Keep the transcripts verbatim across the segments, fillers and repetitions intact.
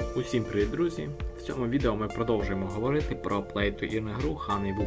Усім привіт, друзі! В цьому відео ми продовжуємо говорити про Play to Earn гру Honeywood.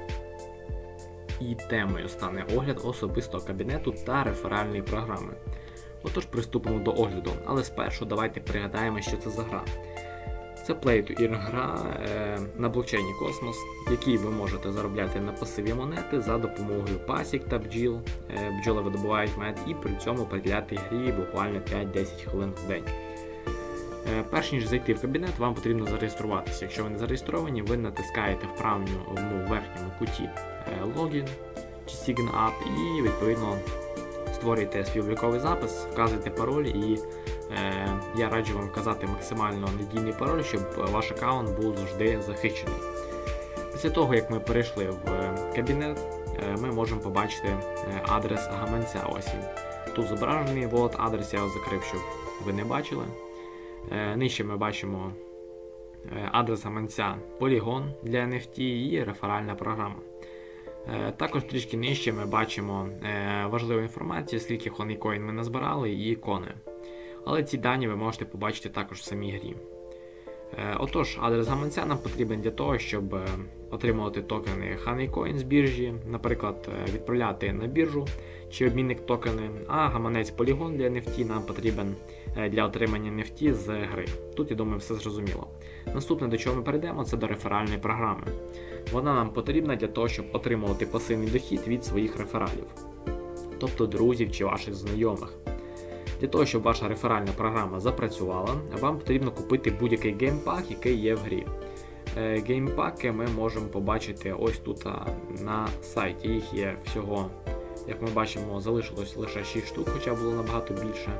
І темою стане огляд особистого кабінету та реферальної програми. Отож, приступимо до огляду, але спершу давайте пригадаємо, що це за гра. Це Play to Earn гра е, на блокчейні Cosmos, в якій ви можете заробляти на пасиві монети за допомогою пасік та бджіл. Е, бджоли видобувають мед і при цьому приділяти грі буквально п'ять-десять хвилин в день. Перш ніж зайти в кабінет, вам потрібно зареєструватися. Якщо ви не зареєстровані, ви натискаєте в правому верхньому куті логін чи Sign Up і відповідно створюєте свій обліковий запис, вказуєте пароль і е, я раджу вам вказати максимально надійний пароль, щоб ваш аккаунт був завжди захищений. Після того, як ми перейшли в кабінет, ми можемо побачити адрес гаманця. Ось він. Тут зображений, от адрес я його закрив, щоб ви не бачили. Нижче ми бачимо адрес гаманця Polygon для ен еф ті і реферальна програма. Також трішки нижче ми бачимо важливу інформацію, скільки Honeycoin ми назбирали і ікони. Але ці дані ви можете побачити також в самій грі. Отож, адрес гаманця нам потрібен для того, щоб отримувати токени Honeycoin з біржі, наприклад, відправляти на біржу чи обмінник токени, а гаманець Polygon для ен еф ті нам потрібен для отримання ен еф ті з гри. Тут, я думаю, все зрозуміло. Наступне, до чого ми перейдемо, це до реферальної програми. Вона нам потрібна для того, щоб отримувати пасивний дохід від своїх рефералів, тобто друзів чи ваших знайомих. Для того, щоб ваша реферальна програма запрацювала, вам потрібно купити будь-який геймпак, який є в грі. Геймпаки ми можемо побачити ось тут на сайті. Їх є всього, як ми бачимо, залишилось лише шість штук, хоча було набагато більше.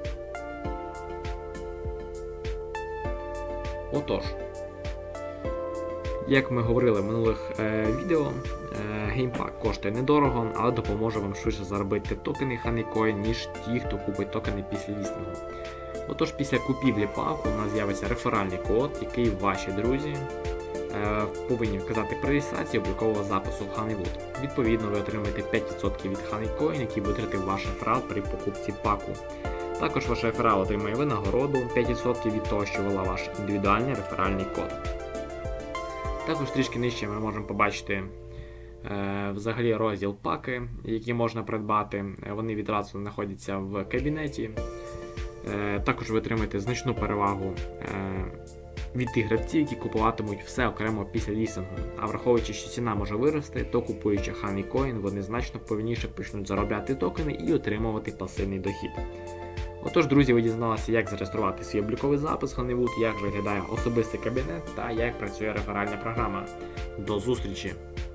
Отож, як ми говорили в минулих е, відео, е, геймпак коштує недорого, але допоможе вам швидше заробити токени Honeycoin, ніж ті, хто купить токени після лістингу. Отож, після купівлі паку у нас з'явиться реферальний код, який ваші друзі е, повинні вказати при реєстрації облікового запису в Honeywood. Відповідно, ви отримаєте п'ять відсотків від Honeycoin, які витратив ваш реферал при покупці паку. Також ваш реферал отримає винагороду п'ять відсотків від того, що ввела ваш індивідуальний реферальний код. Також трішки нижче ми можемо побачити е, взагалі розділ паки, які можна придбати. Вони відразу знаходяться в кабінеті. Е, також ви отримаєте значну перевагу е, від тих гравців, які купуватимуть все окремо після лістингу. А враховуючи, що ціна може вирости, то купуючи Honeycoin, вони значно повільніше почнуть заробляти токени і отримувати пасивний дохід. Отож, друзі, ви дізналися, як зареєструвати свій обліковий запис Honeywood, як виглядає особистий кабінет та як працює реферальна програма. До зустрічі!